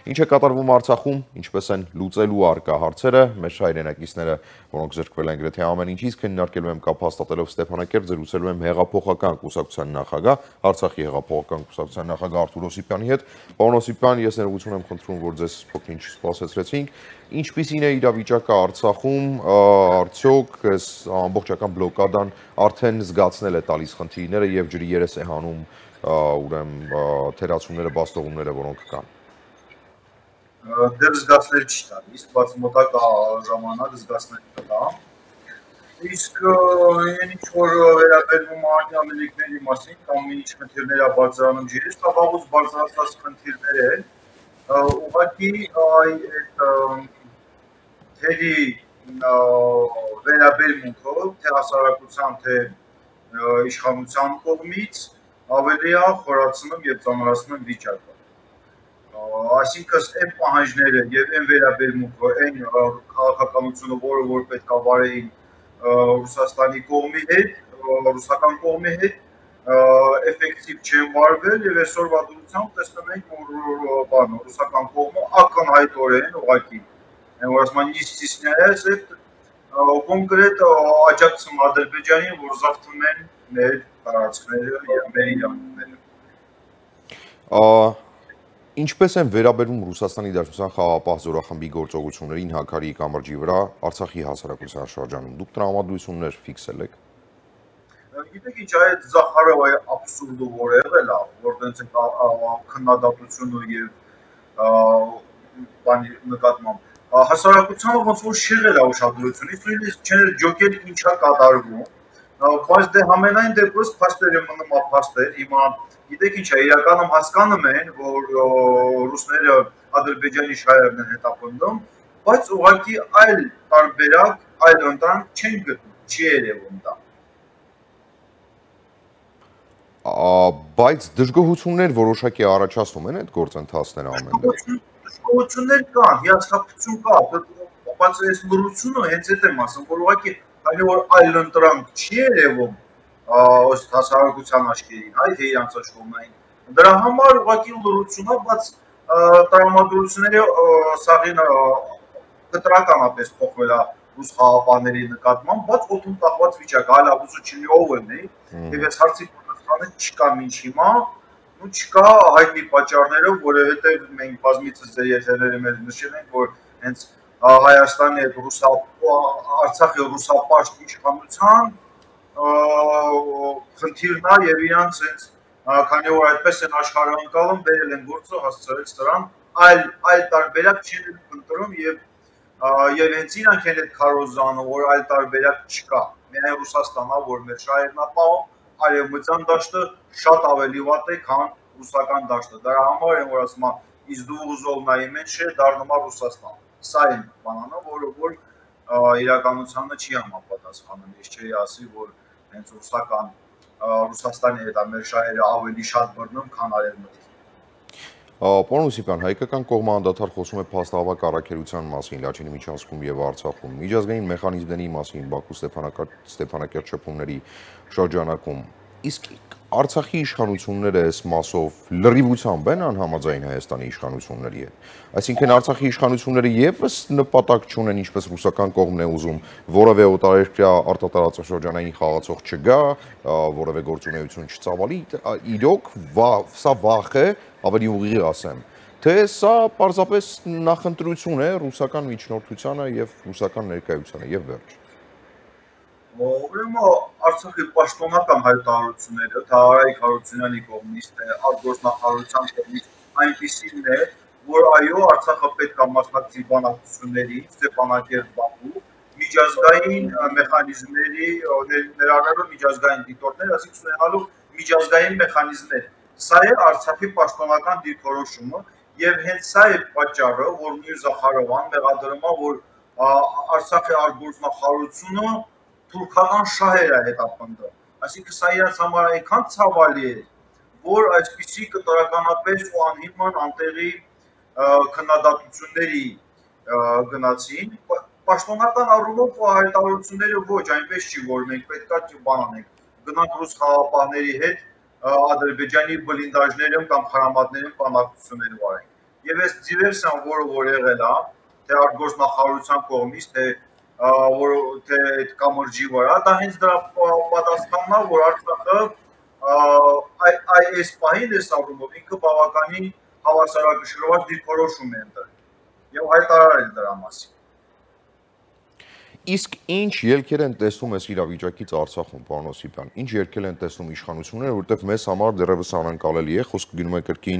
Ինչ է կատարվում Արցախում, ինչպես են լուծելու առկա հարցերը, մեր հայրենակիցները, որոնք զրկվել են գրեթե ամեն ինչից, քննարկելու եմ կապ հաստատելով Ստեփանակերտ, զրուցելու եմ հեղափոխական կուսակցության նախագահ, Արցախի հեղափոխական կուսակցության նախագահ Արթուր Օսիպյանի հետ։ Պարոն Օսիպյան, ես ներողություն եմ խնդրում, որ ձեզ փոքր-ինչ սպասեցրեցինք։ Ինչպիսին է իրավիճակը Արցախում, արդյոք այս ամբողջական բլոկադան արդեն զգացնել է տալիս խնդիրները եւ ջրի երես է հանում ուրեմն թերացումները, բաստողումները, որոնք կան։ Դեռ զգացնել չի տալիս, բայց մոտակա ժամանակ զգացնել կտա։ Իսկ այն ինչ որ վերաբերվում է ամենիկների մասին, կամ ինչ խնդիրներ է բարձրանում ջրից, դա վաղուց բարձրացած խնդիրներ են։ Ուղղակի այդ թերի վերաբերմունքը, թե հասարակության, թե իշխանության կողմից ավելի է խորացնում եւ ծանրացնում վիճակը։ Այսինքն այն պահանջները եւ այն վերաբերմունքը, այն քաղաքականությունը, որը պետք է վարեին Ռուսաստանի կողմի հետ, ռուսական կողմի հետ, էֆեկտիվ չեն վարվել եւ այսօրվա դրությամբ տեսնում ենք, որ ռուսական կողմը ակնհայտորեն ուղղակի, որ ասում են ստիսняется կոնկրետ աջակցում Ադրբեջանին, որ զավթում են մեր տարածքները եւ մեր իրավունքները։ Ինչպես են վերաբերում Ռուսաստանի Դաշնության խաղաղապահ զորախմբի գործողություններին Հաքարի կամրջի վրա Արցախի հասարակության շրջանում։ Դուք տրամադրություններ ֆիքսել եք։ Գիտեք ինչ, այդ Զախարովայի աբսուրդը որ եղել է, որ դենց քննադատությունը եւ բանի նկատմամբ հասարակությանը ոնց որ շեղել է ուշադրությունից, նույնիսկ չեն ջոկել ինչա կատարվում, բայց դե համենայն դեպս փաստերը մնում է փաստեր, հիմա գիտեք ինչ է, իրականում հասկանում են, որ ռուսները Ադրբեջանի շահերն են հետապնդում, բայց ուղղակի այլ տարբերակ, այլ ընտրանք չեն գտնում, չի երևում դա։ Բայց դժգոհություններ որոշակի առաջացնում են այդ գործընթացները ամենը։ Դժգոհություններ կան, հիասթափություն կա, բայց այս լրությունը հենց այդ եմ ասում, որ ուղղակի քանի որ այլ ընտրանք չի երևում ըստ հասարակության աչքերին, այդ է իրանց աշխողնային։ Դրա համար ուղղակի լրությունը, բայց տրամադրությունները սաղին կտրականապես փոխվել է ռուս խաղաղապահների նկատմամբ, բայց օդում կախված վիճակ, այլ աբուսու չլի ով են, եւ այս հարցի պատասխանը չկա մինչ հիմա, ու չկա հայտնի պատճառներով, որովհետեւ մենք բազմիցս ձեր եթերների մեջ նշել ենք, որ հենց Հայաստանի հետ Արցախի ռուսապաշտ իշխանության խնդիրն է եւ իրանց հենց քանի որ այդպես են աշխարհը անցալում, բերել են գործը հասցրել սրան, այլ տարբերակ չեն ընտրում եւ հենց իրանք են այդ քարոզանը, որ այլ տարբերակ չկա։ Միայն Ռուսաստանն է, որ մեր շահերն է պահում, արևմտյան դաշտը շատ ավելի վատ է, քան ռուսական դաշտը։ Դրա համար են որ ասում են, «Из двух зол наименьшее» դառնում է Ռուսաստան։ Սա է բանանը, որ իրականությանը չի համապատասխանում։ Ես չէի ասի, որ հենց Ռուսաստանի հետ մեր շահերը ավելի շատ բռնում, քան արևմուտքի։ Պարոն Օսիպյան, հայկական կողմը անդադար խոսում է փաստահավաք առաքելության մասին Լաչինի միջանցքում եւ Արցախում, միջազգային մեխանիզմների մասին Բաքու Ստեփանակերտ շփումների շրջանակում։ Իսկ Արցախի իշխանությունները այս մասով լրիվությամբ են անհամաձայն Հայաստանի իշխանությունների հետ։ Այսինքն Արցախի իշխանությունները եւս նպատակ չունեն, ինչպես ռուսական կողմն է ուզում, որևէ օտարերկրյա արտատարածաշրջանային խաղացող չգա, որևէ գործունեություն չծավալի, իրոք սա վախ է, ավելի ուղիղ ասեմ, թե սա պարզապես նախընտրություն է ռուսական միջնորդությանը եւ ռուսական ներկայությանը եւ վերջ։ Ուրեմն Արցախի պաշտոնական հայտարարությունները, թե Արայիկ Հարությունյանի կողմից, թե արտգործնախարարության կողմից այնպիսին է, որ այո, Արցախը պետք է մասնակցի բանակցությունների, Ստեփանակերտ Բաքու, միջազգային մեխանիզմների, ներառնալով միջազգային դիտորդներ, այսինքն ունենալու միջազգային մեխանիզմներ։ Սա է Արցախի պաշտոնական դիրքորոշումը եւ հենց սա է պատճառը, որ նույն Զախարովան մեղադրում է, որ Արցախի արտգործնախարարությունը թուրքական շահեր է հետապնդում։ Այսինքն սա իրաց համար այնքան ցավալի է, որ այսպիսի կտրականապես ու անհիմն անտեղի քննադատությունների գնացին։ Պաշտոնական առումով հայտարարությունները ոչ, այնպես չի, որ մենք պետքա բան անենք, գնանք ռուս խաղաղապահների հետ Ադրբեջանի բլինդաժներում կամ խրամատներում բանակցություններ վարենք։ եւ այս դիվերսիան, որ եղել է, թե արտգործնախարարության կողմից, թե այդ կամրջի վրա, դա հենց դրա պատասխանն է, որ Արցախը այս պահին այս առումով ինքը բավականին հավասարակշռված դիրքորոշում է ընտրել եւ հայտարարել դրա մասին։ Իսկ ինչ ելքեր են տեսնում այս իրավիճակից Արցախում, պարոն Օսիպյան, ինչ ելքեր են տեսնում իշխանությունները, որովհետև մեզ համար դեռևս անկալելի է, խոսքը գնում է կրկին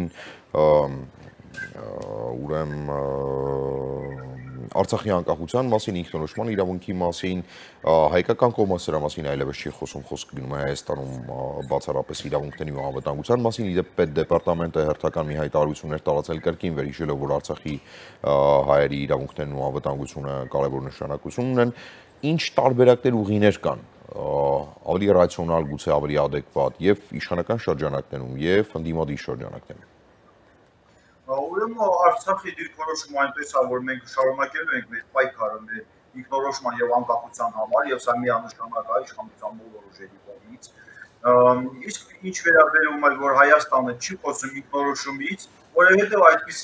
ուրեմն Արցախի անկախության մասին, ինքնորոշման իրավունքի մասին, հայկական կողմը սրա մասին այլևս չի խոսում, խոսքը գնում է Հայաստանում բացառապես իրավունքների ու անվտանգության մասին, իդեպ պետդեպարտամենտը հերթական մի հայտարարություններ տարածել կրկին վերհիշելով, որ Արցախի հայերի իրավունքներն ու անվտանգությունը կարևոր նշանակություն ունեն, ինչ տարբերակներ ուղիներ կան, ավելի ռացիոնալ, գուցե ավելի ադեկվատ եւ իշխանական շրջանակներում եւ ընդդիմադիր շրջանակներում։ Ուրեմն Արցախի դիրքորոշումը այնպես է, որ մենք շարունակելու ենք մեր պայքարը մեր ինքնորոշման եւ անկախության համար եւ սա միանշանակ է իշխանության բոլոր ուժերի կողմից։ Իսկ ինչ վերաբերում է, որ Հայաստանը չի խոսում ինքնորոշումից, որովհետեւ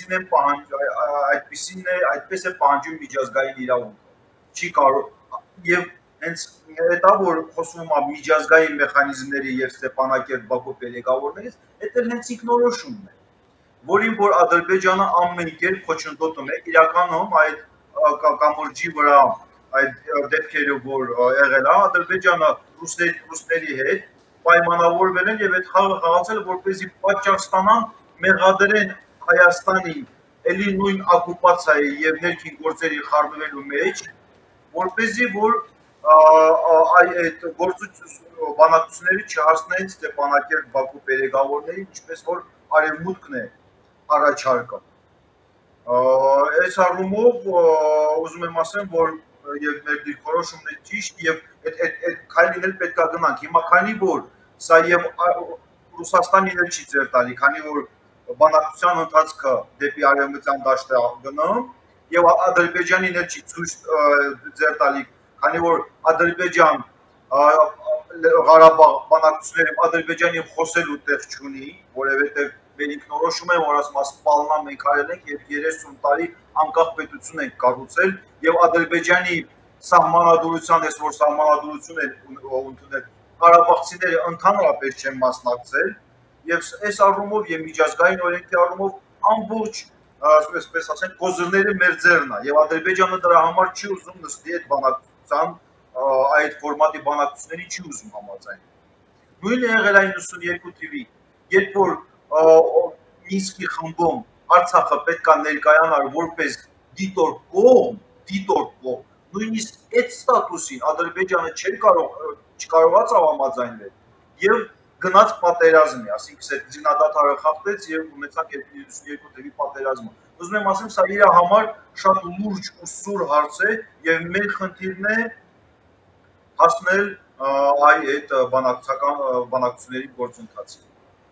այդպես է պահանջում միջազգային իրավունքը։ Չի կարող եւ հենց դա որ խոսում է միջազգային մեխանիզմների եւ Ստեփանակերտ Բաքու պետեկավորներից, դա հենց ինքնորոշումն է, որին որ Ադրբեջանը ամեն կերպ խոչընդոտում է, իրականում այդ կամրջի վրա այդ դեպքերը որ եղել է, Ադրբեջանը ռուսների հետ պայմանավորվել են եւ այդ խաղը խաղացել, որպեսզի պատճառ ստանան մեղադրեն Հայաստանին էլի նույն օկուպացիայի եւ ներքին գործերի խառնվելու մեջ, որպեսզի որ այդ բանակցությունների չհասնեն Ստեփանակերտ Բաքու պետեկավորներին, ինչպես որ արևմուտքն է առաջարկը։ Այս առումով ուզում եմ ասեմ, որ եւ մեր դիրքորոշումն է ճիշտ եւ այդ քայլին էլ պետք է գնանք։ Հիմա քանի որ սա եւ Ռուսաստանին էլ չի ձեր տալի, քանի որ բանակցության ընթացքը դեպի արևմտյան դաշտ է գնում եւ Ադրբեջանին էլ չի ցույց ձեր տալի, քանի որ Ադրբեջան Ղարաբաղ բանակցություններում Ադրբեջանին խոսելու տեղ չունի, որովհետեւ մեր ինքնորոշումը, որ ասում է սպալնա մենք արել ենք եւ 30 տարի անկախ պետություն ենք կառուցել եւ Ադրբեջանի սահմանադրության այս որ սահմանադրություն է ընդունել Ղարաբաղցիները ընդհանրապես չեն մասնակցել եւ այս առումով եւ միջազգային օրենքի առումով ամբողջ այսպես ասենք կոզրները մեր ձեռն է եւ Ադրբեջանը դրա համար չի ուզում նստի այդ բանակցության այդ ֆորմատի բանակցությունների չի ուզում համաձայնել։ Նույնը եղել է 92 թվականին, երբ որ Մինսկի խմբում Արցախը պետք է ներկայանար որպես դիտոր կողմ, նույնիսկ այդ ստատուսին Ադրբեջանը չկարողացավ համաձայնել եւ գնաց պատերազմի, ասինքն այդ զինադադարը խախտեց եւ ունեցանք 92 թվականի պատերազմը։ Ուզում եմ ասեմ, սա իր համար շատ լուրջ ու սուր հարց է եւ մեր խնդիրն է հասնել այդ բանակցությունների գործընթացին։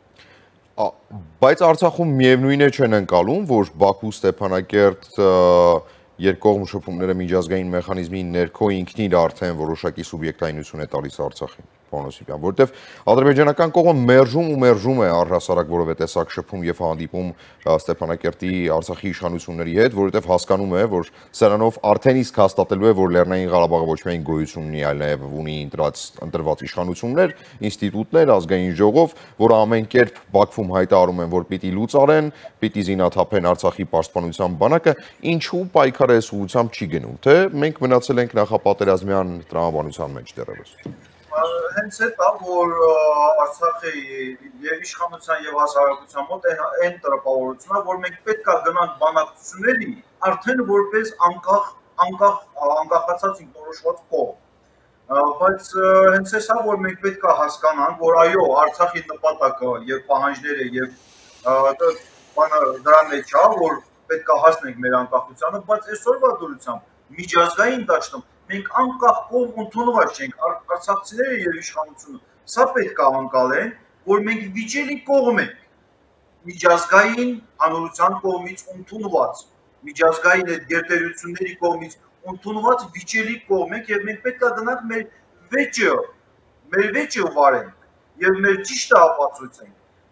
Բայց Արցախում միևնույն է չեն ընկալում, որ Բաքու Ստեփանակերտ երկկողմ շփումները միջազգային մեխանիզմի ներքո ինքնին արդեն որոշակի սուբյեկտայնություն է տալիս Արցախին, պարոն Օսիպյան, որտեվ ադրբեջանական կողմը մերժում է առհասարակ որևէ տեսակ շփում եւ հանդիպում Ստեփանակերտի Արցախի իշխանությունների հետ, որովհետեւ հասկանում է, որ սրանով արդեն իսկ հաստատելու է, որ Լեռնային Ղարաբաղը ոչ միայն գոյություն ունի, այլ նաեւ ունի ընտրված իշխանություններ, ինստիտուտներ, ազգային ժողով, որը ամեն կերպ Բաքվում հայտարարում են, որ պիտի լուծարեն, պիտի զինաթափեն Արցախի պաշտպանության բանակը, ինչու պայքարը այս ուղղությամբ չի գնում, թե մենք մնացել ենք նախապատերազմյան տրամաբանության մեջ դեռևս։ Հենց այդ է, որ Արցախի եւ իշխանության եւ հասարակության մոտ այն տրապավորությունն է, որ մենք պետք է գնանք բանակցությունների արդեն որպես անկախացած ինքնորոշված կողմ։ Բայց հենց էսա, որ մենք պետք է հասկանանք, որ այո, Արցախի նպատակը եւ պահանջները եւ բանը դրա մեջ է, որ պետք է հասնենք մեր անկախությանը, բայց այսօրվա դուրսությամբ միջազգային դաշտում մենք անկախ կողմ ընդունված չենք, արցախցիները եւ իշխանությունը սա պետք է անկալեն, որ մենք վիճելի կողմ ենք միջազգային հանրության կողմից ընդունված, միջազգային այդ գերտերությունների կողմից ընդունված վիճելի կողմ ենք եւ մենք պետք է գնանք մեր վեճը վարենք եւ մեր ճիշտը ապացուցենք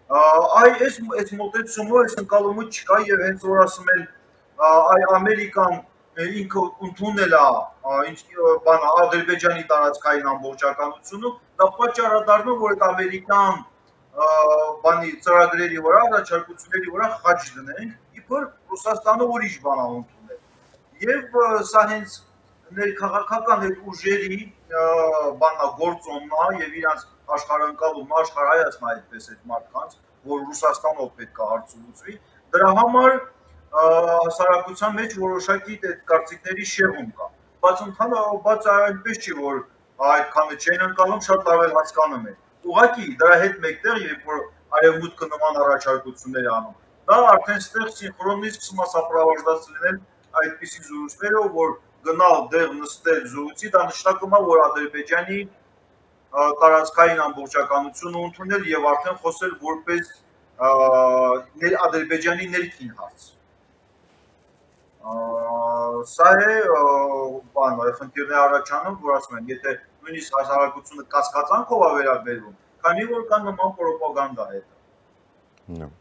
այս մոտեցումը, այս ընկալումը չկա եւ հենց որ ասում են Ամերիկան ինքը ընդունել է բանը Ադրբեջանի տարածքային ամբողջականությունը, դա պատճառ է դառնում, որ այդ ամերիկյան բանի ծրագրերի վրա, առաջարկությունների վրա խաչ դնենք, իբր Ռուսաստանը ուրիշ բան է ընդունել։ Եվ սա հենց ներքաղաքական այդ ուժերի բանա գործոնն է եւ իրանց աշխարհընկալումն, աշխարհայացն այդպես այդ մարդկանց, որ Ռուսաստանով պետք է հարցը լուծվի, դրա համար հասարակության մեջ որոշակի այդ կարծիքների շեղում կա։ Բայց այնպես չի, որ այդքանը չեն ընկալում, շատ լավ հասկանում են։ Ուղղակի դրա հետ մեկտեղ, երբ որ արևմուտքը նման առաջարկություններ անում, դա արդեն ստեղ սինխրոնիզմ սպասապրավաժդած լինեն այդպիսի զրույցները, որ գնալ դեղ նստել զրույցի, դա նշանակում է, որ Ադրբեջանի տարածքային ամբողջականությունը ընդունել եւ արդեն խոսել որպես Ադրբեջանի ներքին հարց։ Սա է բանը, խնդիրներ առաջանում, որ ասում են, եթե նույնիսկ հասարակությունը կասկածանքով է վերաբերվում, քանի որ կա նման պրոպագանդա հետը։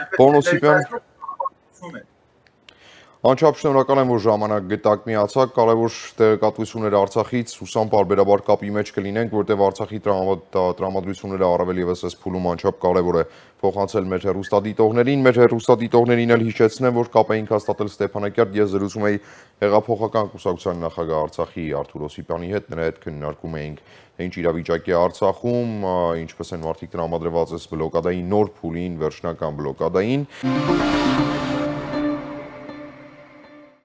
Այնպես Անչափ շնորհակալ եմ, որ ժամանակ գտաք միացաք, կարևոր տեղեկատվություններ Արցախից, հուսամ պարբերաբար կապի մեջ կլինենք, որտեղ Արցախի տրամադրությունները առավել ևս այս փուլում անչափ կարևոր է փոխանցել մեր հեռուստադիտողներին, մեր հեռուստադիտողներին էլ հիշեցնեմ, որ կապ էինք հաստատել Ստեփանակերտ, ես զրուցում էի Հեղափոխական կուսակցության նախագահ Արցախի Արթուր Օսիպյանի հետ, նրա հետ քննարկում էինք ինչ իրավիճակի Արցախում, ինչպես են մարդիկ տրամադրված այս բլոկադային նոր փուլին, վերջնական բլոկադային։